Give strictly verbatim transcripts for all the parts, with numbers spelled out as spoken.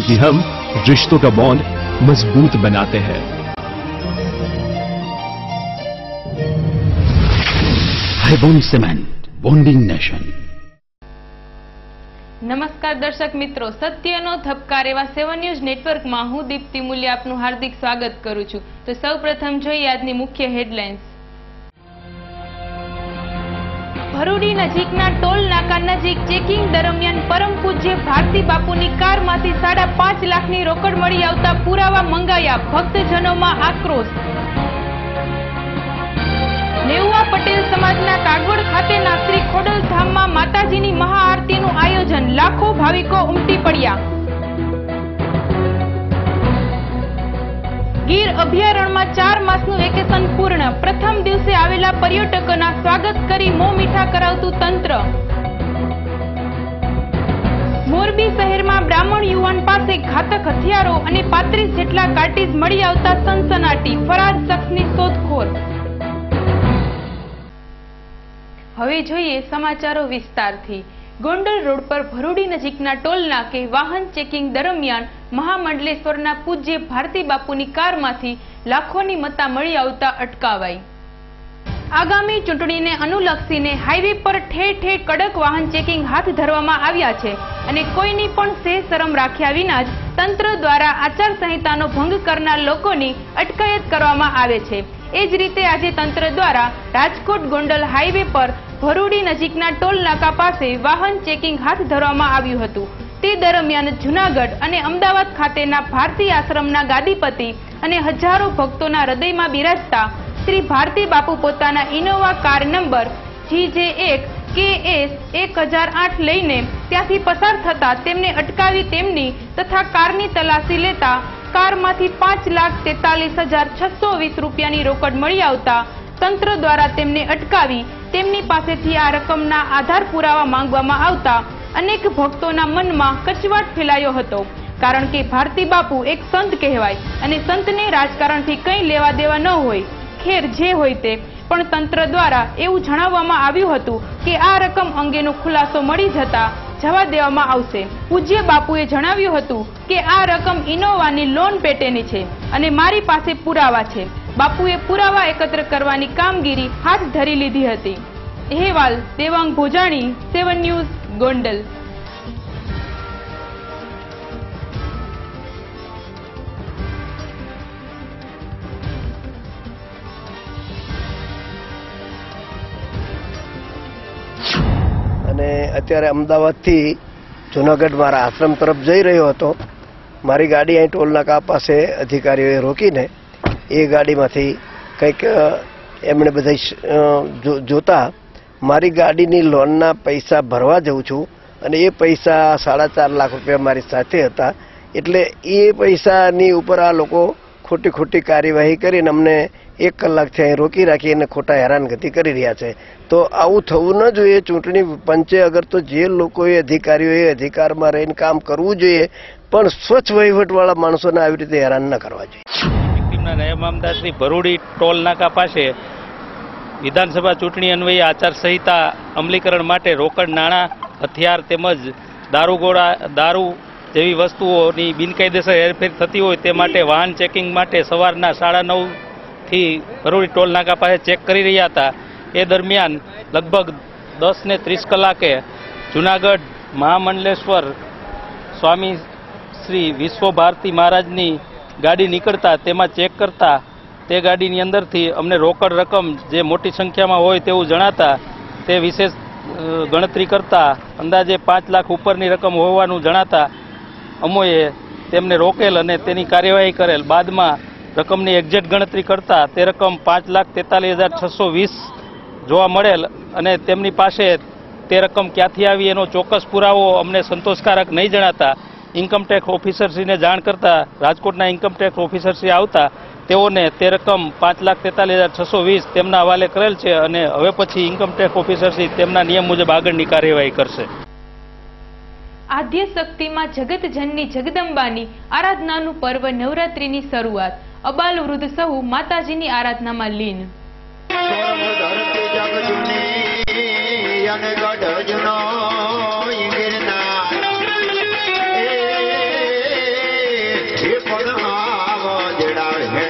क्योंकि हम रिश्तों का बॉन्ड मजबूत बनाते हैं। Hi Bond cement, bonding nation. नमस्कार दर्शक मित्रों, सत्यनो धबकार एवा सेवन न्यूज नेटवर्क में हूँ दीप्ति मूल्य आपનું हार्दिक स्वागत करूँ છું। तो सौ प्रथम જોઈએ આજની મુખ્ય હેડલાઇન્સ। ભરૂડી નજીકના ટોલ નાકા નજીક ચેકિંગ દરમિયાન પરમ પૂજ્ય ભારતી બાપુની કારમાંથી સાડા પાંચ લાખની રોકડ મળી આવતા પુરાવા મંગાયા, ભક્તજનોમાં આક્રોશ। લેઉવા પટેલ સમાજના કાગવડ ખાતેના શ્રી ખોડલ ધામમાં માતાજીની મહાઆરતીનું આયોજન, લાખો ભાવિકો ઉમટી પડ્યા। ગીર અભયારણ્યમાં ચાર માસનું વેકેશન પૂર્ણ, પ્રથમ દિવસે આવેલા પર્યટકોના સ્વાગત કરી મોં મીઠા કરાવતું તંત્ર। મોરબી શહેરમાં બ્રાહ્મણ યુવાન પાસે ઘાતક હથિયારો અને પાંત્રીસ જેટલા કાર્ટીજ મળી આવતા સનસનાટી, ફરાર શખ્સની શોધખોળ। હવે જોઈએ સમાચારો વિસ્તારથી। ગોંડલ રોડ પર ભરૂડી નજીકના ટોલ નાકે વાહન ચેકિંગ દરમિયાન મહામંડલેશ્વરના પૂજ્ય ભારતી બાપુની કારમાંથી લાખોની મત્તા મળી આવતા અટકાવાઈ। આગામી ચૂંટણીને અનુલક્ષીને હાઈવે પર ઠેર ઠેર કડક વાહન ચેકિંગ હાથ ધરવામાં આવ્યા છે અને કોઈની પણ સેહ શરમ રાખ્યા વિના જ તંત્ર દ્વારા આચારસંહિતાનો ભંગ કરનાર લોકોની અટકાયત કરવામાં આવે છે। એ જ રીતે આજે તંત્ર દ્વારા રાજકોટ ગોંડલ હાઈવે પર ભરૂડી નજીકના ટોલ નાકા પાસે વાહન ચેકિંગ હાથ ધરવામાં આવ્યું હતું। તે દરમિયાન જૂનાગઢ અને અમદાવાદ ખાતેના ભારતી આશ્રમના ગાદીપતિ અને હજારો ભક્તોના હૃદયમાં બિરાજતા શ્રી ભારતી બાપુ પોતાના ઇનોવા કાર નંબર જી જે એક કે એસ એક હજાર આઠ લઈને ત્યાંથી પસાર થતા તેમને અટકાવી તેમની તથા કારની તલાશી લેતા કારમાંથી પાંચ લાખ તેતાલીસ હજાર છસો વીસ રૂપિયાની રોકડ મળી આવતા તંત્ર દ્વારા તેમને અટકાવી તેમની પાસેથી આ રકમના આધાર પુરાવા માંગવામાં આવતા અનેક ભક્તોના મનમાં કચવાટ ફેલાયો હતો, કારણ કે ભારતી બાપુ એક સંત કહેવાય અને સંતને રાજકારણથી કંઈ લેવા દેવા ન હોય। ખેર જે હોય તે, પણ તંત્ર દ્વારા એવું જણાવવામાં આવ્યું હતું કે આ રકમ અંગેનો ખુલાસો મળી જતા જવા દેવામાં આવશે। પૂજ્ય બાપુએ જણાવ્યું હતું કે આ રકમ ઇનોવાની લોન પેટેની છે અને મારી પાસે પુરાવા છે। બાપુએ પુરાવા એકત્ર કરવાની કામગીરી હાથ ધરી લીધી હતી। અહેવાલ દેવાંગ ભોજાણી, સેવન ન્યૂઝ, ગોંડલ। અને અત્યારે અમદાવાદથી જૂનાગઢ મારા આશ્રમ તરફ જઈ રહ્યો હતો। મારી ગાડી અહીં ટોલ નાકા પાસે અધિકારીઓએ રોકીને એ ગાડીમાંથી કંઈક એમણે બધા જોતા મારી ગાડીની લોનના પૈસા ભરવા જઉં છું અને એ પૈસા સાડા ચાર લાખ રૂપિયા મારી સાથે હતા, એટલે એ પૈસાની ઉપર આ લોકો ખોટી ખોટી કાર્યવાહી કરીને અમને એક કલાકથી અહીં રોકી રાખી અને ખોટા હેરાનગતિ કરી રહ્યા છે। તો આવું થવું ન જોઈએ। ચૂંટણી પંચે અગર તો જે લોકોએ અધિકારીઓએ અધિકારમાં રહીને કામ કરવું જોઈએ, પણ સ્વચ્છ વહીવટવાળા માણસોને આવી રીતે હેરાન ન કરવા જોઈએ। નાયબ મામદાર શ્રી ભરૂડી ટોલ નાકા પાસે વિધાનસભા ચૂંટણી અન્વયે આચારસંહિતા અમલીકરણ માટે રોકડ નાણાં, હથિયાર તેમજ દારૂગોળા દારૂ જેવી વસ્તુઓની બિનકાયદેસર હેરફેર થતી હોય તે માટે વાહન ચેકિંગ માટે સવારના સાડા નવથી ભરૂડી ટોલ નાકા પાસે ચેક કરી રહ્યા હતા। એ દરમિયાન લગભગ દસ ને ત્રીસ કલાકે જૂનાગઢ મહામંડલેશ્વર સ્વામી શ્રી વિશ્વ ભારતી મહારાજની ગાડી નીકળતા તેમાં ચેક કરતા તે ગાડીની અંદરથી અમને રોકડ રકમ જે મોટી સંખ્યામાં હોય તેવું જણાતા તે વિશેષ ગણતરી કરતા અંદાજે પાંચ લાખ ઉપરની રકમ હોવાનું જણાતા અમોએ તેમને રોકેલ અને તેની કાર્યવાહી કરેલ। બાદમાં રકમની એક્ઝેક્ટ ગણતરી કરતા તે રકમ પાંચ લાખ તેતાલીસ હજાર છસો વીસ જોવા મળેલ અને તેમની પાસે તે રકમ ક્યાંથી આવી એનો ચોક્કસ પુરાવો અમને સંતોષકારક નહીં જણાતા ઇન્કમટેક્સ ઓફિસરશ્રીને જાણ કરતા રાજકોટના ઇન્કમટેક્સ ઓફિસરશ્રી આવતા તેઓને તે રકમ પાંચ લાખ તેતાલીસ હજાર છસો વીસ તેમના હવાલે કરેલ છે અને હવે પછી ઇન્કમટેક્સ ઓફિસરશ્રી તેમના નિયમ મુજબ આગળની કાર્યવાહી કરશે। આદ્ય શક્તિમાં જગતજનની જગદંબાની આરાધનાનું પર્વ નવરાત્રીની શરૂઆત। અબાલ વૃદ્ધ સહુ માતાજીની આરાધનામાં લીન।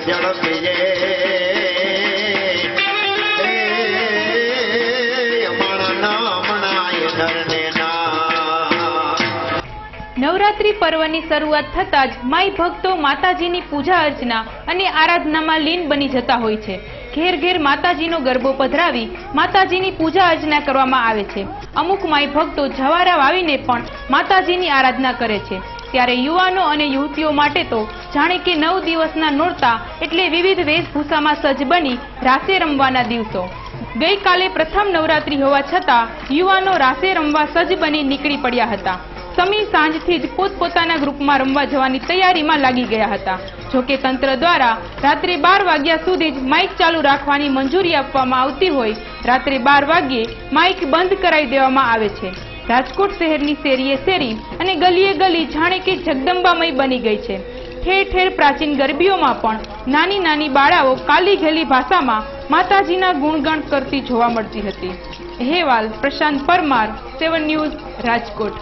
નવરાત્રી પર્વની શરૂઆત થતાં જ માઈ ભક્તો માતાજીની પૂજા અર્ચના અને આરાધનામાં લીન બની જતા હોય છે. ઘેર ઘેર માતાજીનો ગરબો પધરાવી માતાજીની પૂજા અર્ચના કરવામાં આવે છે. અમુક માઈ ભક્તો જવારા વાવીને પણ માતાજીની આરાધના કરે છે. ત્યારે યુવાનો અને યુવતીઓ માટે તો જાણે કે નવ દિવસના નોરતા એટલે વિવિધ વેશભૂષામાં સજ્જ બની રાસે રમવાના દિવસો. ગઈકાલે પ્રથમ નવરાત્રી હોવા છતાં યુવાનો રાસે રમવા સજ્જ બની નીકળી પડ્યા હતા. સમી સાંજથી જ પોતપોતાના ગ્રુપમાં રમવા જવાની તૈયારીમાં લાગી ગયા હતા. જોકે તંત્ર દ્વારા રાત્રે બાર વાગ્યા સુધી જ માઇક ચાલુ રાખવાની મંજૂરી આપવામાં આવતી હોય રાત્રે બાર વાગ્યે માઇક બંધ કરાવી દેવામાં આવે છે. રાજકોટ શહેરની શેરીએ શેરી અને ગલીએ ગલી જાણે કે જગદંબામય બની ગઈ છે. ઠેર ઠેર પ્રાચીન ગરબીઓમાં પણ નાની નાની બાળાઓ કાલી ઘેલી ભાષામાં માતાજીના ગુણગાન કરતી જોવા મળતી હતી. અહેવાલ પ્રશાંત પરમાર, સેવન ન્યૂઝ, રાજકોટ.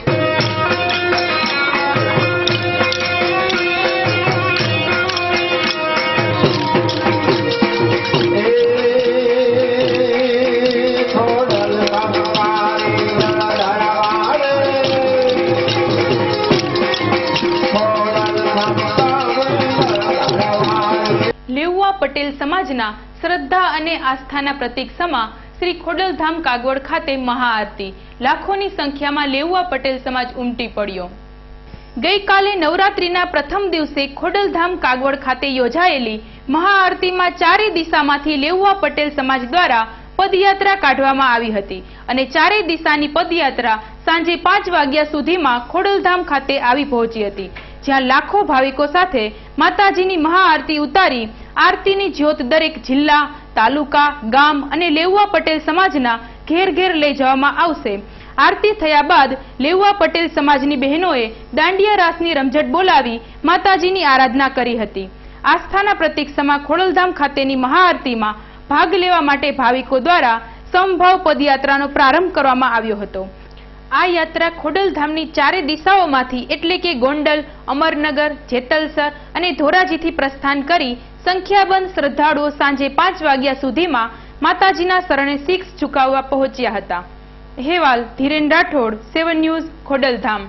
લેઉવા પટેલ સમાજના શ્રદ્ધા અને આસ્થાના પ્રતીક સમા શ્રી ખોડલધામ કાગવડ ખાતે મહાઆરતી. લાખોની સંખ્યામાં લેઉવા પટેલ સમાજ ઉમટી પડ્યો. ગઈકાલે નવરાત્રીના પ્રથમ દિવસે ખોડલધામ કાગવડ ખાતે યોજાયેલી મહાઆરતીમાં ચારે દિશામાંથી લેઉવા પટેલ સમાજ દ્વારા પદયાત્રા કાઢવામાં આવી હતી અને ચારે દિશાની પદયાત્રા સાંજે પાંચ વાગ્યા સુધીમાં ખોડલધામ ખાતે આવી પહોંચી હતી, જ્યાં લાખો ભાવિકો સાથે માતાજીની મહાઆરતી ઉતારી આરતીની જ્યોત દરેક જિલ્લા, તાલુકા, ગામ અને લેઉવા પટેલ સમાજના ઘેર ઘેર લઈ જવામાં આવશે. આરતી થયા બાદ લેઉવા પટેલ સમાજની બહેનોએ દાંડિયા રાસની રમઝટ બોલાવી માતાજીની આરાધના કરી હતી. આસ્થાના પ્રતીક સમા ખોડલધામ ખાતેની મહાઆરતીમાં ભાગ લેવા માટે ભાવિકો દ્વારા સમભાવ પદયાત્રાનો પ્રારંભ કરવામાં આવ્યો હતો. આ યાત્રા ખોડલધામની ચારે દિશાઓમાંથી એટલે કે ગોંડલ, અમરનગર, જેતલસર અને ધોરાજીથી પ્રસ્થાન કરી સંખ્યાબંધ શ્રદ્ધાળુઓ સાંજે પાંચ વાગ્યા સુધીમાં માતાજીના શરણે શીશ ઝુકાવવા પહોંચ્યા હતા. અહેવાલ ધીરેન રાઠોડ, સેવન ન્યૂઝ, ખોડલધામ.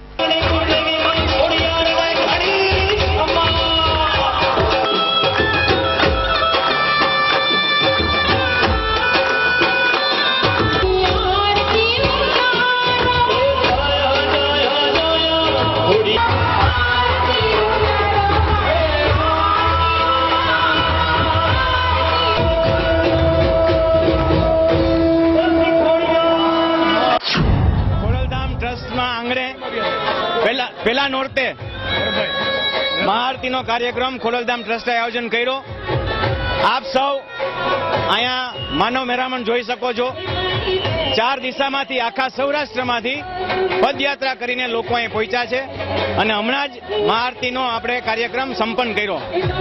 પેલા નોરતે મહાઆરતીનો કાર્યક્રમ ખોડલધામ ટ્રસ્ટે આયોજન કર્યો. આપ સૌ અહીંયા માનવ મેરામણ જોઈ શકો છો. ચાર દિશામાંથી, આખા સૌરાષ્ટ્રમાંથી પદયાત્રા કરીને લોકો અહીં પહોંચ્યા છે અને હમણાં જ મહાઆરતીનો આપણે કાર્યક્રમ સંપન્ન કર્યો.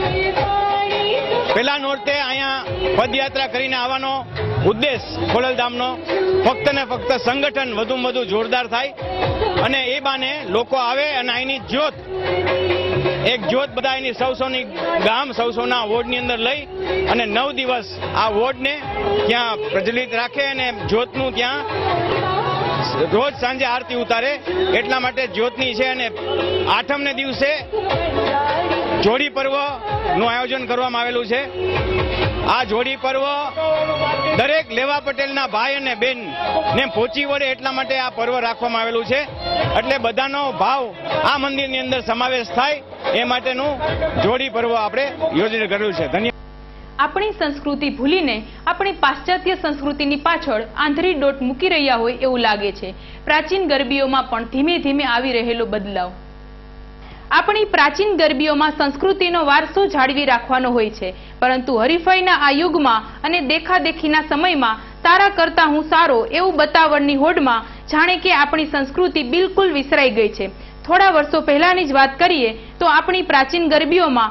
પેલા નોરતે અહીંયા પદયાત્રા કરીને આવવાનો ઉદ્દેશ ખોડલધામનો ફક્ત ને ફક્ત સંગઠન વધુમાં વધુ જોરદાર થાય અને એ બાને લોકો આવે અને અહીંની જ્યોત, એક જ્યોત બધા એની સૌ સૌની ગામ, સૌ સૌના વોર્ડની અંદર લઈ અને નવ દિવસ આ વોર્ડને ત્યાં પ્રજ્વલિત રાખે અને જ્યોતનું ત્યાં રોજ સાંજે આરતી ઉતારે. એટલા માટે જ્યોતની છે અને આઠમને દિવસે જોડી પર્વનું આયોજન કરવામાં આવેલું છે. આ જોડી પર્વ દરેક લેવા પટેલના ભાઈ અને બેન ને પહોંચી વળે એટલા માટે આ પર્વ રાખવામાં આવેલું છે. એટલે બધાનો ભાવ આ મંદિરની અંદર સમાવેશ થાય એ માટેનું જોડી પર્વ આપણે યોજના કરેલું છે. ધન્યવાદ. આપણી સંસ્કૃતિ ભૂલીને આપણી પાશ્ચાત્ય સંસ્કૃતિની પાછળ આંધળી દોટ મૂકી રહ્યા હોય એવું લાગે છે. પ્રાચીન ગરબીઓમાં પણ ધીમે ધીમે આવી રહેલો બદલાવ. આપણી પ્રાચીન ગરબીઓમાં સંસ્કૃતિનો વારસો જાળવી રાખવાનો હોય છે, પરંતુ હરીફાઈના આ યુગમાં અને દેખાદેખીના સમયમાં તારા કરતા હું સારો એવું બતાવડની હોડમાં જાણે કે આપણી સંસ્કૃતિ બિલકુલ વિસરાઈ ગઈ છે. થોડા વર્ષો પહેલાની જ વાત કરીએ તો આપણી પ્રાચીન ગરબીઓમાં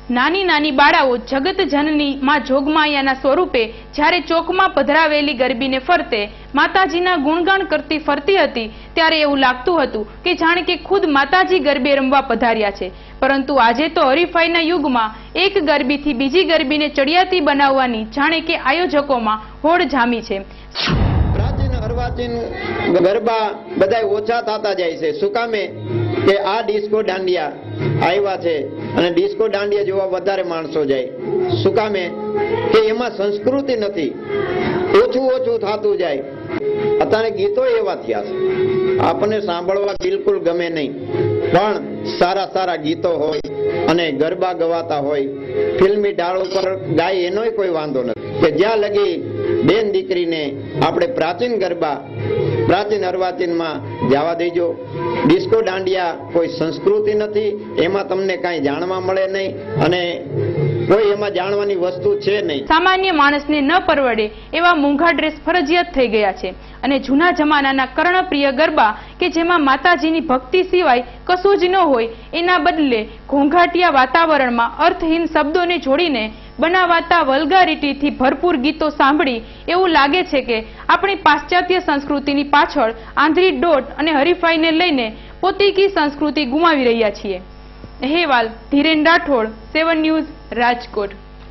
નાની નાની બાળાઓ જગત જનની માં જોગમાયાના સ્વરૂપે જ્યારે ચોકમાં પધરાવેલી ગરબીને ફરતે માતાજીના ગુણગાન કરતી ફરતી હતી ત્યારે એવું લાગતું હતું કે જાણે કે ખુદ માતાજી ગરબે રમવા પધાર્યા છે. પરંતુ આજે તો હરીફાઈના યુગમાં એક ગરબીથી બીજી ગરબીને ચડિયાતી બનાવવાની જાણે કે આયોજકોમાં હોડ જામી છે. પ્રાચીન અર્વાચીન ગરબા બધા ઓછા થતા જાય છે. શું કામે કે આ ડિસ્કો દાંડિયા આવ્યા છે અને ડિસ્કો દાંડિયા જોવા વધારે માણસો જાય. શું કામે કે એમાં સંસ્કૃતિ નથી, ઓછું ઓછું થતું જાય. અત્યારે ગીતો એવા થયા છે આપણને સાંભળવા બિલકુલ ગમે નહીં, પણ સારા સારા ગીતો હોય અને ગરબા ગવાતા હોય, ફિલ્મી ઢાળ ઉપર ગાય એનોય કોઈ વાંધો નથી. કે જ્યાં લગી બેન દીકરીને આપણે પ્રાચીન ગરબા પ્રાચીન અર્વાચીનમાં જવા દેજો. ડિસ્કો દાંડિયા કોઈ સંસ્કૃતિ નથી, એમાં તમને કાંઈ જાણવા મળે નહીં અને કોઈ એમાં જાણવાની વસ્તુ છે નહીં. સામાન્ય માણસને ન પરવડે એવા મોંઘા ડ્રેસ ફરજિયાત થઈ ગયા છે અને જૂના જમાનાના કર્ણપ્રિય ગરબા કે જેમાં માતાજીની ભક્તિ સિવાય કશું જ ન હોય એના બદલે ઘોંઘાટિયા વાતાવરણમાં અર્થહીન શબ્દોને જોડીને બનાવાતા વલ્ગારિટીથી ભરપૂર ગીતો સાંભળી એવું લાગે છે કે આપણી પાશ્ચાત્ય સંસ્કૃતિની પાછળ આંધળી દોટ અને હરીફાઈને લઈને પોતીકી સંસ્કૃતિ ગુમાવી રહ્યા છીએ. અહેવાલ ધીરેન રાઠોડ, સેવન ન્યૂઝ, રાજકોટ.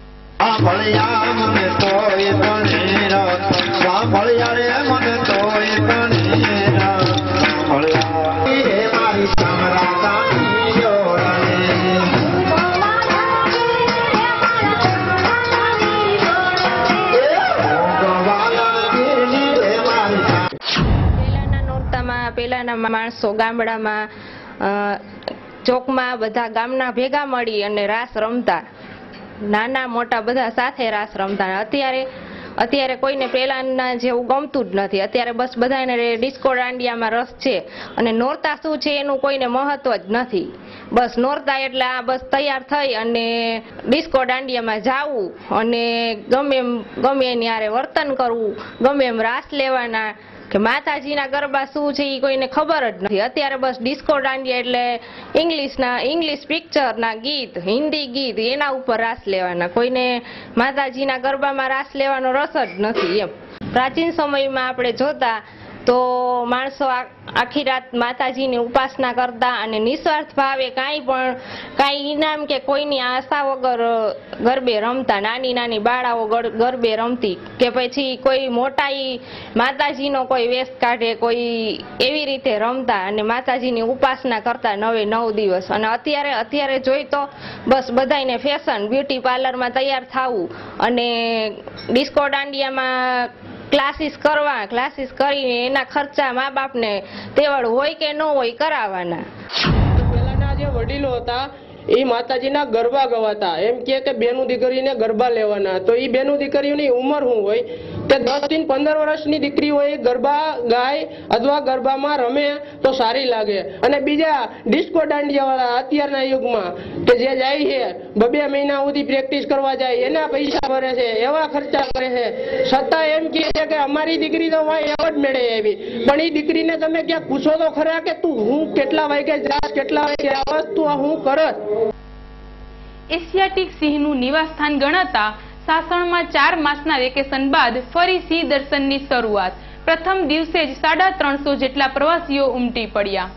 પહેલાના માણસો ગામડામાં ચોકમાં બધા ગામના ભેગા મળી અને રાસ રમતા, નાના મોટા બધા સાથે રાસ રમતા. અત્યારે અત્યારે કોઈને પહેલાના જેવું ગમતું જ નથી. અત્યારે બસ બધાને ડિસ્કો દાંડિયામાં રસ છે અને નોરતા શું છે એનું કોઈને મહત્વ જ નથી. બસ નોરતા એટલે આ બસ તૈયાર થઈ અને ડિસ્કો દાંડિયામાં જાવું અને ગમે એમ ગમે એની હારે વર્તન કરવું, ગમે એમ રાસ લેવાના. કે માતાજીના ગરબા શું છે એ કોઈને ખબર જ નથી. અત્યારે બસ ડિસ્કો દાંડિયા એટલે ઇંગ્લિશના ઇંગ્લિશ પિક્ચરના ગીત, હિન્દી ગીત એના ઉપર રાસ લેવાના. કોઈને માતાજીના ગરબામાં રાસ લેવાનો રસ જ નથી એમ. પ્રાચીન સમયમાં આપણે જોતા તો માણસો આખી રાત માતાજીની ઉપાસના કરતા અને નિસ્વાર્થ ભાવે કાંઈ પણ કાંઈ ઇનામ કે કોઈની આશા વગર ગરબે રમતા. નાની નાની બાળાઓ ગરબે રમતી કે પછી કોઈ મોટાઈ માતાજીનો કોઈ વેશ કાઢે કોઈ એવી રીતે રમતા અને માતાજીની ઉપાસના કરતા નવે નવ દિવસ. અને અત્યારે અત્યારે જોઈ તો બસ બધાને ફેશન, બ્યુટી પાર્લરમાં તૈયાર થવું અને ડિસ્કો દાંડિયામાં ક્લાસીસ કરવા, ક્લાસીસ કરીને એના ખર્ચા મા બાપને તેવડ હોય કે ન હોય કરાવવાના. પહેલાના જે વડીલો હતા એ માતાજીના ગરબા ગવાતા. એમ કે બેનું દીકરીને ગરબા લેવાના, તો એ બેનું દીકરીઓની ઉંમર શું હોય કે દસ થી પંદર વર્ષની દીકરી હોય ગરબા ગાય અથવા ગરબામાં રમે તો સારી લાગે. અને બીજા ડિસ્કો દાંડિયા વાળા અત્યારના યુગમાં કે જે જાય છે બબે મહિના સુધી પ્રેક્ટિસ કરવા જાય, એના પૈસા ભરે છે, એવા ખર્ચા કરે છે, છતાં એમ કહે છે કે અમારી દીકરી તો ભાઈ એવ જ મેળે એવી. પણ એ દીકરીને તમે ક્યાંક પૂછો તો ખરા કે તું હું કેટલા વાગે જાસ, કેટલા વાગે આવસ, તું હું કરત. એશિયાટિક સિંહનું નિવાસસ્થાન ગણાતા સાસણમાં ચાર માસના વેકેશન બાદ ફરી સિંહ દર્શનની શરૂઆત. પ્રથમ દિવસે જ સાડા ત્રણસો જેટલા પ્રવાસીઓ ઉમટી પડ્યા.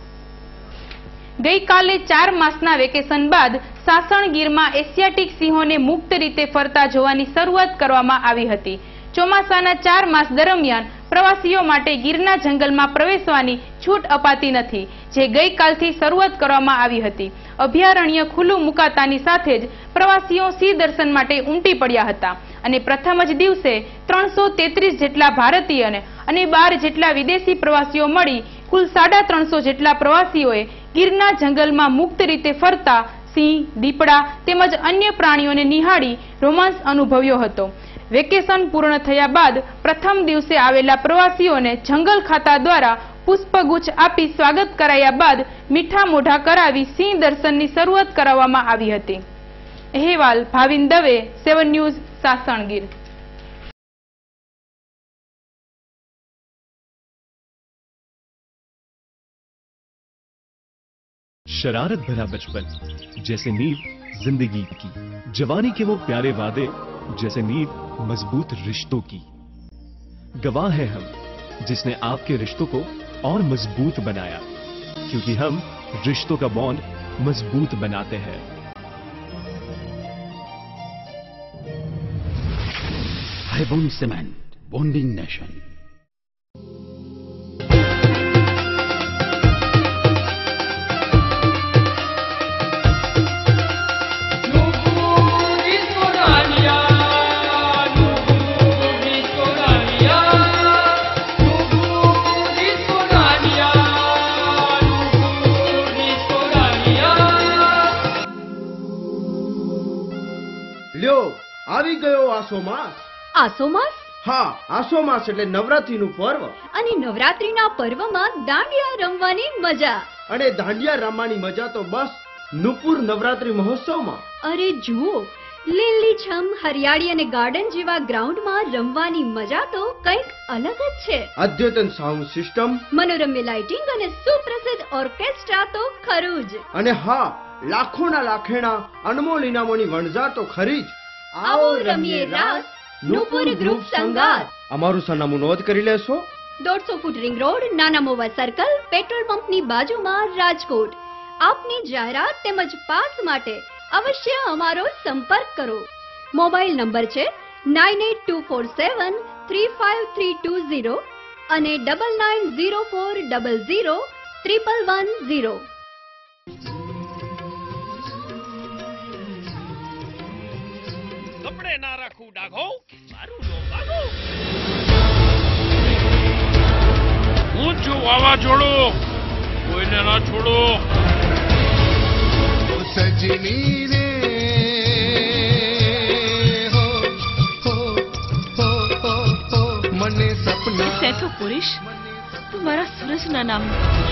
ગઈકાલે ચાર માસના વેકેશન બાદ સાસણ ગીરમાં એશિયાટિક સિંહોને મુક્ત રીતે ફરતા જોવાની શરૂઆત કરવામાં આવી હતી. ચોમાસાના ચાર માસ દરમિયાન પ્રવાસીઓ માટે ગીરના જંગલમાં પ્રવેશવાની છૂટ અપાતી નથી, જે ગઈકાલથી શરૂઆત કરવામાં આવી હતી. અભયારણ્ય ખુલ્લું મુકાતાની સાથે જ પ્રવાસીઓ સિંહ દર્શન માટે ઉમટી પડ્યા હતા અને પ્રથમ જ દિવસે ત્રણસો તેત્રીસ જેટલા ભારતીય અને બાર જેટલા વિદેશી પ્રવાસીઓ મળી કુલ સાડા ત્રણસો જેટલા પ્રવાસીઓએ ગીરના જંગલમાં મુક્ત રીતે ફરતા સિંહ, દીપડા તેમજ અન્ય પ્રાણીઓને નિહાળી રોમાંસ અનુભવ્યો હતો. વેકેશન પૂર્ણ થયા બાદ પ્રથમ દિવસે આવેલા પ્રવાસીઓને જંગલ ખાતા દ્વારા પુષ્પગુચ્છ આપી સ્વાગત કરાયા બાદ મીઠા મોઢા કરાવી સિંહ દર્શનની શરૂઆત કરાવવામાં આવી હતી. અહેવાલ ભાવિન દવે, સેવન ન્યૂઝ, સાસણ ગીર. शरारत भरा बचपन जैसे नींव जिंदगी की, जवानी के वो प्यारे वादे जैसे नींव मजबूत रिश्तों की। गवाह हैं हम जिसने आपके रिश्तों को और मजबूत बनाया, क्योंकि हम रिश्तों का बॉन्ड मजबूत बनाते हैं। Highbond Cement, bonding nation. લ્યો આવી ગયો આસો માસ। આસો માસ? હા, આસો માસ એટલે નવરાત્રીનું પર્વ, અને નવરાત્રીના પર્વમાં દાંડિયા રમવાની મજા। અને દાંડિયા રમવાની મજા તો બસ નુપુર નવરાત્રી મહોત્સવમાં। અરે જુઓ, લીલીછમ હરિયાળી અને ગાર્ડન જેવા ગ્રાઉન્ડમાં રમવાની મજા તો કંઈક અલગ જ છે। અદ્યતન સાઉન્ડ સિસ્ટમ, મનોરમ્ય લાઇટિંગ અને સુપ્રસિદ્ધ ઓર્કેસ્ટ્રા તો ખરું જ। અને હા, લાખોના લાખેણા અનમોલ ઇનામોની વણઝાર તો ખરી જ। આવો રમીએ રાસ, નુપુર ગ્રુપ સંગાત। અમારું સરનામું નોંધ કરી લેશો? દોઢસો ફૂટ રિંગ રોડ, નાના મોવા સર્કલ, પેટ્રોલ પંપની બાજુમાં, રાજકોટ। આપની જાહેરાત તેમજ પાસ માટે અવશ્ય અમારો સંપર્ક કરો। મોબાઈલ નંબર છે nine eight two four seven three five three two zero અને double nine zero four double zero triple one zero. કપડે ના રાખું ડાઘો, મારું નો ભાગો। હું છું વાવાઝોડું, કોઈને ના છોડો। સજની રે હો હો હો હો હો મને સપના સેઠો પુરુષ, તું મારા સૂરજના નામ।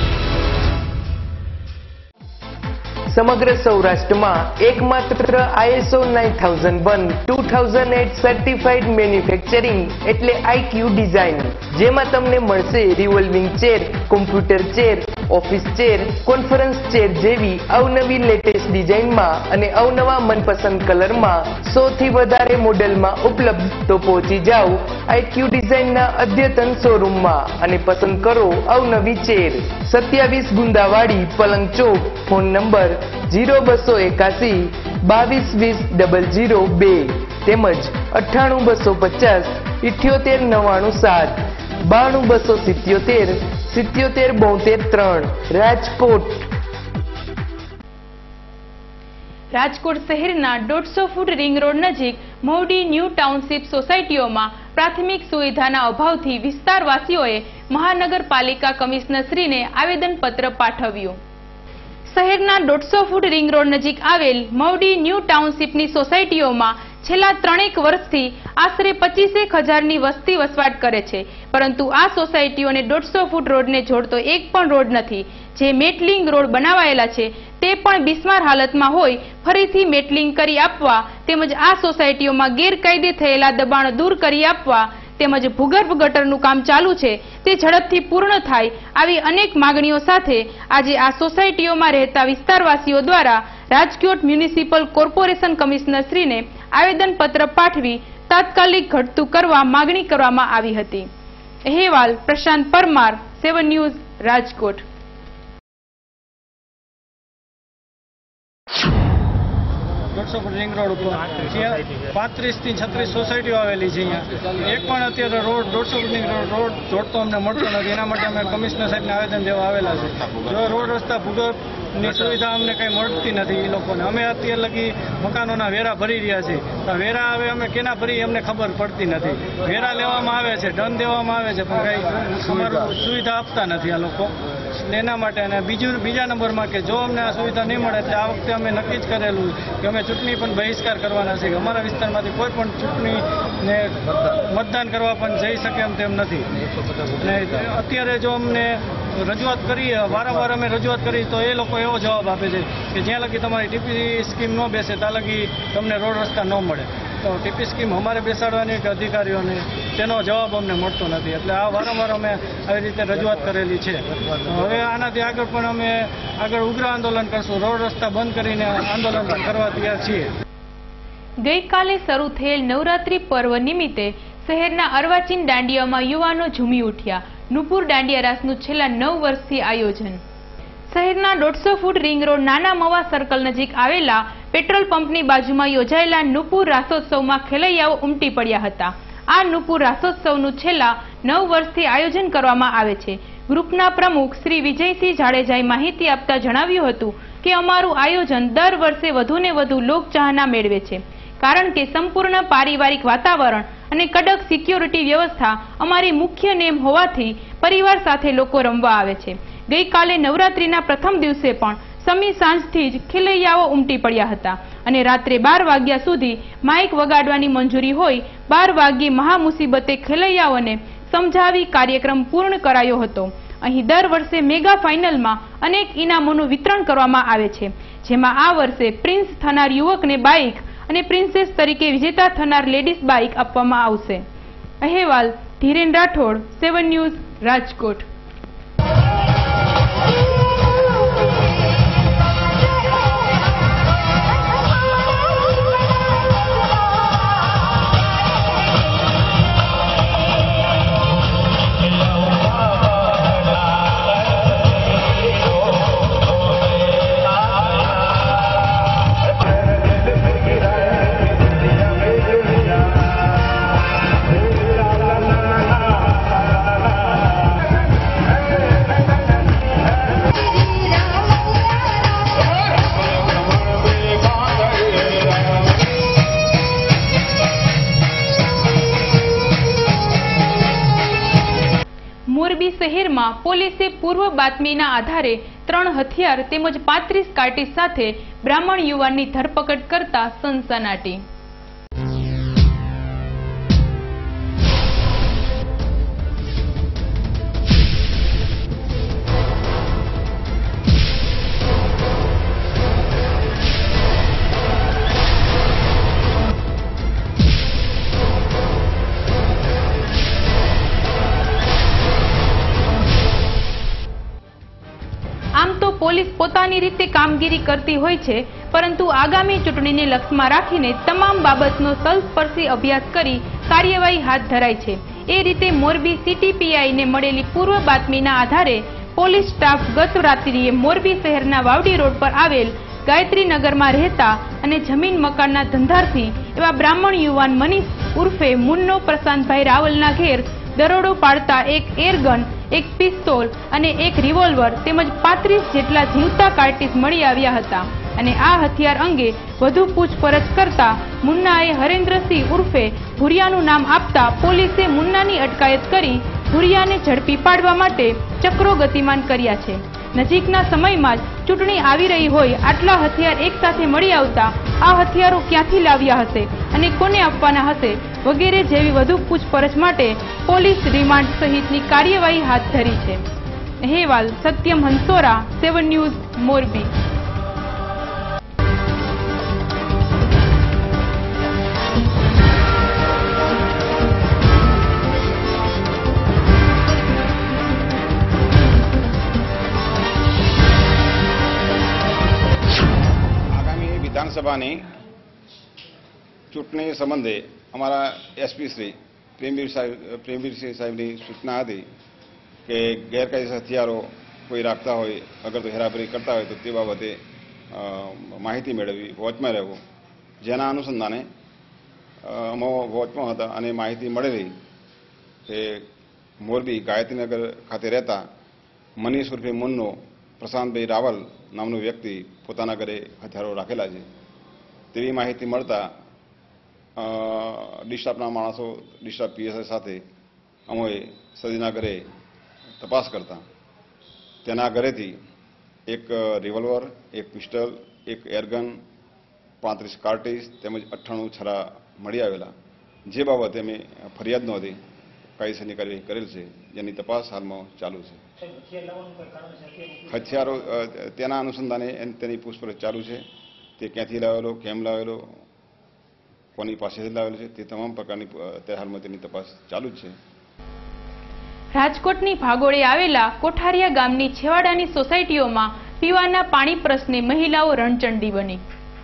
સમગ્ર સૌરાષ્ટ્રમાં એકમાત્ર ISO nine thousand one two thousand eight certified manufacturing એટલે આઈક્યુ ડિઝાઇન, જેમાં તમને મળશે revolving chair, computer chair, office chair, conference chair જેવી અવનવી લેટેસ્ટ ડિઝાઇનમાં અને અવનવા મનપસંદ કલરમાં સૌથી વધારે મોડેલમાં ઉપલબ્ધ। તો પહોંચી જાઓ આઈક્યુ ડિઝાઇનના અદ્યતન શોરૂમમાં અને પસંદ કરો અવનવી ચેર। સત્યાવીસ ગુંદાવાડી, પલંગ ચોક। ફોન નંબર જીરો બસો એકાસી બાવીસ વીસ ડબલ જીરો બે તેમજ અઠ્ઠાણું બસો પચાસ ઇઠ્યોતેર નવ્વાણું સાત, બાણું બસો સિત્યોતેર સિત્યોતેર બોતેર ત્રણ, રાજકોટ। રાજકોટ શહેરના દોઢસો ફૂટ રિંગ રોડ નજીક મહુડી ન્યૂ ટાઉનશીપ સોસાયટીઓમાં પ્રાથમિક સુવિધાના અભાવથી વિસ્તારવાસીઓએ મહાનગરપાલિકા કમિશનરશ્રીને આવેદનપત્ર પાઠવ્યું। શહેરના દોઢસો ફૂટ રિંગ રોડ નજીક આવેલ મહુડી ન્યૂ ટાઉનશીપની સોસાયટીઓમાં છેલ્લા ત્રણેક વર્ષથી આશરે પચીસેક હજારની વસ્તી વસવાટ કરે છે, પરંતુ આ સોસાયટીઓને દોઢસો ફૂટ રોડને જોડતો એક પણ રોડ નથી। જે મેટલિંગ રોડ બનાવાયેલા છે તે પણ બિસ્માર હાલતમાં હોય, ફરીથી મેટલિંગ કરી આપવા તેમજ આ સોસાયટીઓમાં ગેરકાયદે થયેલા દબાણો દૂર કરી આપવા તેમજ ભૂગર્ભ ગટરનું કામ ચાલુ છે તે ઝડપથી પૂર્ણ થાય આવી અનેક માંગણીઓ સાથે આજે આ સોસાયટીઓમાં રહેતા વિસ્તારવાસીઓ દ્વારા રાજકોટ મ્યુનિસિપલ કોર્પોરેશન કમિશનરશ્રીને આવેદનપત્ર પાઠવી તાત્કાલિક ઘટતું કરવા માંગણી કરવામાં આવી હતી। અહેવાલ પ્રશાંત પરમાર, સેવન ન્યૂઝ, રાજકોટ। દોઢસો ફૂટ રિંગ રોડ ઉપર પાંત્રીસ થી છત્રીસ સોસાયટીઓ આવેલી છે। અહીંયા એક પણ અત્યારે રોડ દોઢસો ફૂટ રિંગ રોડ જોડતો અમને મળતો નથી। એના માટે અમે કમિશનર સાહેબને આવેદન દેવા આવેલા છે। જો રોડ રસ્તા ભૂગર્ભની સુવિધા અમને કંઈ મળતી નથી એ લોકોને। અમે અત્યારે લગી મકાનોના વેરા ભરી રહ્યા છીએ, તો વેરા હવે અમે કેના ભરી અમને ખબર પડતી નથી। વેરા લેવામાં આવે છે, દંડ દેવામાં આવે છે, પણ કંઈ અમારું સુવિધા આપતા નથી આ લોકો। એના માટે અને બીજું બીજા નંબરમાં કે જો અમને આ સુવિધા નહીં મળે એટલે આ વખતે અમે નક્કી જ કરેલું કે અમે ચૂંટણી પણ બહિષ્કાર કરવાના છે। અમારા વિસ્તારમાંથી કોઈ પણ ચૂંટણીને મતદાન કરવા પણ જઈ શકે એમ તેમ નથી। અને અત્યારે જો અમને રજૂઆત કરીએ, વારંવાર અમે રજૂઆત કરી તો એ લોકો એવો જવાબ આપે છે કે જ્યાં લગી તમારી ટીપી સ્કીમ ન બેસે ત્યાં લગી તમને રોડ રસ્તા ન મળે। તો તો ટીપી સ્કીમ અમારે બેસાડવાની કે અધિકારીઓને તેનો જવાબ અમને મળતો નથી. એટલે આ વારંવાર અમે આવી રીતે રજૂઆત કરેલી છે. હવે આનાથી આગળ પણ અમે આગળ ઉગ્ર આંદોલન કરશું. રોડ રસ્તા બંધ કરીને આંદોલન કરવા તૈયાર છીએ. ગઈકાલે શરૂ થયેલ નવરાત્રી પર્વ નિમિત્તે શહેરના અર્વાચીન દાંડિયામાં યુવાનો ઝૂમી ઉઠ્યા. નુપુર દાંડિયા રાસનું છેલ્લા નવ વર્ષથી આયોજન. શહેરના દોઢસો ફૂટ રિંગ રોડ નાના મવા સર્કલ નજીક આવેલા પેટ્રોલ પંપની બાજુમાં યોજાયેલા નુપુર રાસોત્સવમાં ખેલૈયાઓ ઉમટી પડ્યા હતા. આ નુપુર રાસોત્સવનું છેલ્લા નવ વર્ષથી આયોજન કરવામાં આવે છે. ગ્રુપના પ્રમુખ શ્રી વિજયસિંહ જાડેજાએ માહિતી આપતા જણાવ્યું હતું કે અમારું આયોજન દર વર્ષે વધુને વધુ લોકચાહના મેળવે છે, કારણ કે સંપૂર્ણ પારિવારિક વાતાવરણ અને કડક સિક્યોરિટી વ્યવસ્થા અમારી મુખ્ય નેમ હોવાથી પરિવાર સાથે લોકો રમવા આવે છે. ગઈકાલે નવરાત્રીના પ્રથમ દિવસે પણ સમી સાંજથી જ ખેલૈયાઓ ઉમટી પડ્યા હતા અને રાત્રે બાર વાગ્યા સુધી માઇક વગાડવાની મંજૂરી હોય બાર વાગ્યે મહામુસીબતે ખેલૈયાઓને સમજાવી કાર્યક્રમ પૂર્ણ કરાયો હતો. અહીં દર વર્ષે મેગા ફાઇનલમાં અનેક ઇનામોનું વિતરણ કરવામાં આવે છે, જેમાં આ વર્ષે પ્રિન્સ થનાર યુવકને બાઇક અને પ્રિન્સેસ તરીકે વિજેતા થનાર લેડીઝ બાઇક આપવામાં આવશે. અહેવાલ ધીરેન રાઠોડ, સેવન ન્યૂઝ, રાજકોટ. મોરબી શહેરમાં પોલીસે પૂર્વ બાતમીના આધારે ત્રણ હથિયાર તેમજ પાંત્રીસ કાર્ટીજ સાથે બ્રાહ્મણ યુવાનની ધરપકડ કરતા સનસનાટી. આમ તો પોલીસ પોતાની રીતે કામગીરી કરતી હોય છે, પરંતુ આગામી ચૂંટણીને લક્ષ્યમાં રાખીને તમામ બાબતનો તલસ્પર્શી અભ્યાસ કરી કાર્યવાહી હાથ ધરાય છે. એ રીતે મોરબી સિટી પીઆઈને મળેલી પૂર્વ બાતમીના આધારે પોલીસ સ્ટાફ ગત રાત્રિએ મોરબી શહેરના વાવડી રોડ પર આવેલ ગાયત્રી નગરમાં રહેતા અને જમીન મકાનના ધંધાર્થી એવા બ્રાહ્મણ યુવાન મનીષ ઉર્ફે મુન્નો પ્રશાંતભાઈ રાવલના ઘેર દરોડો પાડતા એક એરગન, એક પિસ્તોલ અને એક રિવોલ્વર તેમજ પાંત્રીસ જેટલા જીવતા કાર્ટીજ મળી આવ્યા હતા. અને આ હથિયાર અંગે વધુ પૂછપરછ કરતા મુન્નાએ હરેન્દ્રસિંહ ઉર્ફે ભુરિયાનું નામ આપતા પોલીસે મુન્નાની અટકાયત કરી ભુરિયાને ઝડપી પાડવા માટે ચક્રો ગતિમાન કર્યા છે. નજીકના સમયમાં જ ચૂંટણી આવી રહી હોય આટલા હથિયાર એક સાથે મળી આવતા આ હથિયારો ક્યાંથી લાવ્યા હશે અને કોને આપવાના હશે વગેરે જેવી વધુ પૂછપરછ માટે પોલીસ રિમાન્ડ સહિતની કાર્યવાહી હાથ ધરી છે. અહેવાલ સત્યમ હંસોરા, સેવન ન્યૂઝ, મોરબી. વિધાનસભાની ચૂંટણી સંબંધે અમારા એસપી શ્રી પ્રેમવીર સાહેબ પ્રેમવીરસિંહ સાહેબની સૂચના હતી કે ગેરકાયદેસર હથિયારો કોઈ રાખતા હોય, અગર તો હેરાફેરી કરતા હોય તો તે બાબતે માહિતી મેળવવી, વોચમાં રહેવું. જેના અનુસંધાને અમે વોચમાં હતા અને માહિતી મળેલી કે મોરબી ગાયત્રીનગર ખાતે રહેતા મનીષ ઉર્ફે મુન્નો પ્રશાંતભાઈ રાવલ નામનો વ્યક્તિ પોતાના ઘરે હથિયારો રાખેલા છે તેવી માહિતી મળતા ડિસ્ટાફના માણસો ડિસ્ટાફ પીએસઆઈ સાથે અમે સદીના ઘરે તપાસ કરતા તેના ઘરેથી એક રિવોલ્વર, એક પિસ્ટલ, એક એરગન, પાંત્રીસ કાર્ટીજ તેમજ અઠ્ઠાણું છરા મળી આવેલા, જે બાબતે અમે ફરિયાદ નોંધી કાયદેસરની કાર્યવાહી કરેલ છે, જેની તપાસ હાલમાં ચાલુ છે. હથિયારો તેના અનુસંધાને તેની પૂછપરછ ચાલુ છે. તે ક્યાંથી લાવેલો, કેમ લાવેલો કોની પાસેથી લાવેલ છે તે તમામ પ્રકારની અત્યારે હાલમાં તેની તપાસ ચાલુ જ છે. રાજકોટની ભાગોળે આવેલા કોઠારિયા ગામની છેવાડાની સોસાયટીઓમાં પીવાના પાણી પ્રશ્ને મહિલાઓ રણચંડી બની.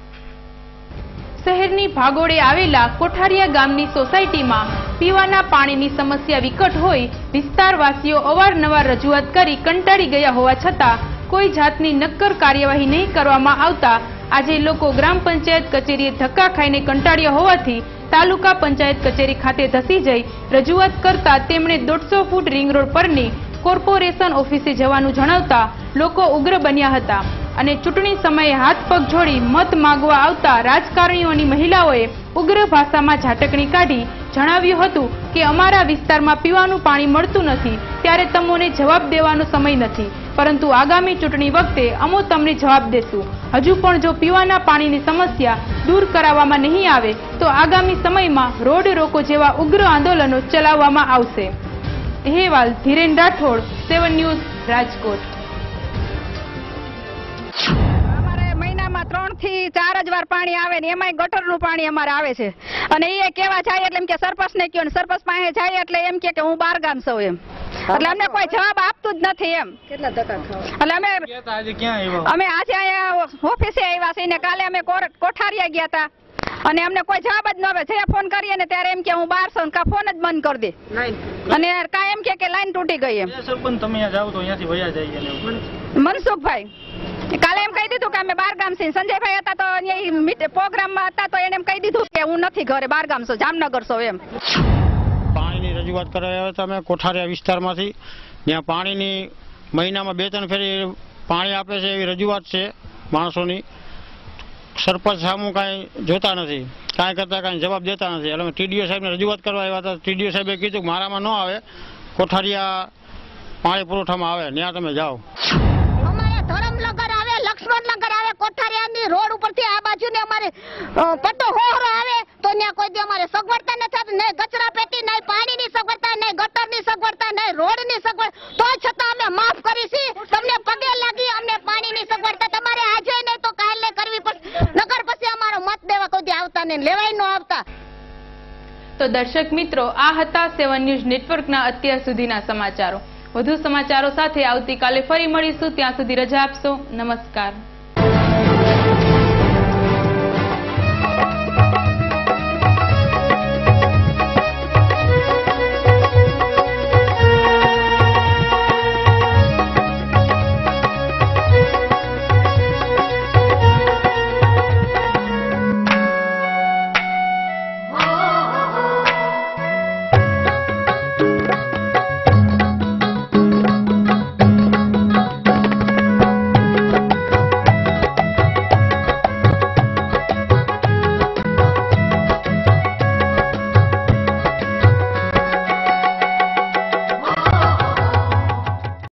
શહેરની ભાગોળે આવેલા કોઠારિયા ગામની સોસાયટીમાં પીવાના પાણીની સમસ્યા વિકટ હોય વિસ્તારવાસીઓ અવારનવાર રજૂઆત કરી કંટાળી ગયા હોવા છતાં કોઈ જાતની નક્કર કાર્યવાહી નહીં કરવામાં આવતા આજે લોકો ગ્રામ પંચાયત કચેરીએ ધક્કા ખાઈને કંટાળ્યા હોવાથી તાલુકા પંચાયત કચેરી ખાતે ધસી જઈ રજૂઆત કરતા તેમણે દોઢસો ફૂટ રિંગ રોડ પરની કોર્પોરેશન ઓફિસે જવાનું જણાવતા લોકો ઉગ્ર બન્યા હતા અને ચૂંટણી સમયે હાથ પગ જોડી મત માંગવા આવતા રાજકારણીઓની મહિલાઓએ ઉગ્ર ભાષામાં ઝાટકણી કાઢી જણાવ્યું હતું કે અમારા વિસ્તારમાં પીવાનું પાણી મળતું નથી ત્યારે તમોને જવાબ દેવાનો સમય નથી, પરંતુ આગામી ચૂંટણી વખતે અમો તમને જવાબ દેશું. હજુ પણ જો પીવાના પાણીની સમસ્યા દૂર કરાવવામાં નહીં આવે તો આગામી સમયમાં રોડ રોકો જેવા ઉગ્ર આંદોલનો ચલાવવામાં આવશે. અહેવાલ ધીરેન રાઠોડ, સેવન ન્યૂઝ, રાજકોટ. ત્રણ થી ચાર જ વાર પાણી આવે ને એમાંય ગટરનું પાણી અમારે આવે છે અને એ કેવા જાય એટલે એમ કે સરપંચ ને કયો ને સરપંચ પાસે જાય એટલે એમ કે હું બાર ગામ સૌ એમ એટલે અમને કોઈ જવાબ આપતું જ નથી એમ. કેટલા ધક્કા ખાવા એટલે અમે અમે આજે અહીંયા ઓફિસે આવ્યા છીએ ને કાલે અમે કોઠારિયા ગયા હતા અને અમને કોઈ જવાબ જ ન આવે. જે ફોન કરીએ ને ત્યારે એમ કે હું બાર સૌ કા ફોન જ બંધ કરી દે અને કા એમ કે લાઈન તૂટી ગઈ એમ. સરપંચ તમે જાવ તો અહીંયાથી વયા જઈએ. મનસુખભાઈ કાલે એમ કહી દીધું કે અમે બાર ગામ છીએ. સંજયભાઈ હતા તો પ્રોગ્રામમાં હતા તો એને એમ કહી દીધું કે હું નથી ઘરે, બાર ગામ છો, જામનગર છો એમ. પાણીની રજૂઆત કરવા આવ્યા હતા અમે કોઠારિયા વિસ્તારમાંથી, જ્યાં પાણીની મહિનામાં બે ત્રણ ફેરી પાણી આપે છે એવી રજૂઆત છે માણસોની. સરપંચ સામું કાંઈ જોતા નથી, કાંઈ કરતા કાંઈ જવાબ દેતા નથી. એટલે અમે ટીડીઓ સાહેબને રજૂઆત કરવા આવ્યા હતા. ટીડીઓ સાહેબે કીધું કે મારામાં ન આવે, કોઠારિયા પાણી પુરવઠામાં આવે, ત્યાં તમે જાઓ. ધરમનગર આવે, લક્ષ્મણનગર આવે, કોઠારિયાની રોડ ઉપરથી આ બાજુ ને અમારે પટ્ટો હોહરો આવે તો ત્યાં કોઈ દી અમારે સગવડતા નથી થતી, નહીં કચરા પેટી, નહીં પાણીની સગવડતા, નહીં ગટરની સગવડતા, નહીં રોડની સગવડ. તો છતાં અમે માફ કરીશી, તમને પગે લાગી. અમને પાણીની સગવડતા તમારે આજે નહીં તો કાલે કરવી પડશે, નગર પછી અમારો મત દેવા કોઈ દી આવતા નહીં, લેવાય ન આવતા. તો દર્શક મિત્રો, આ હતા સેવન ન્યૂઝ નેટવર્કના અત્યાર સુધીના સમાચારો. વધુ સમાચારો સાથે આવતીકાલે ફરી મળીશું. ત્યાં સુધી રજા આપશો. નમસ્કાર.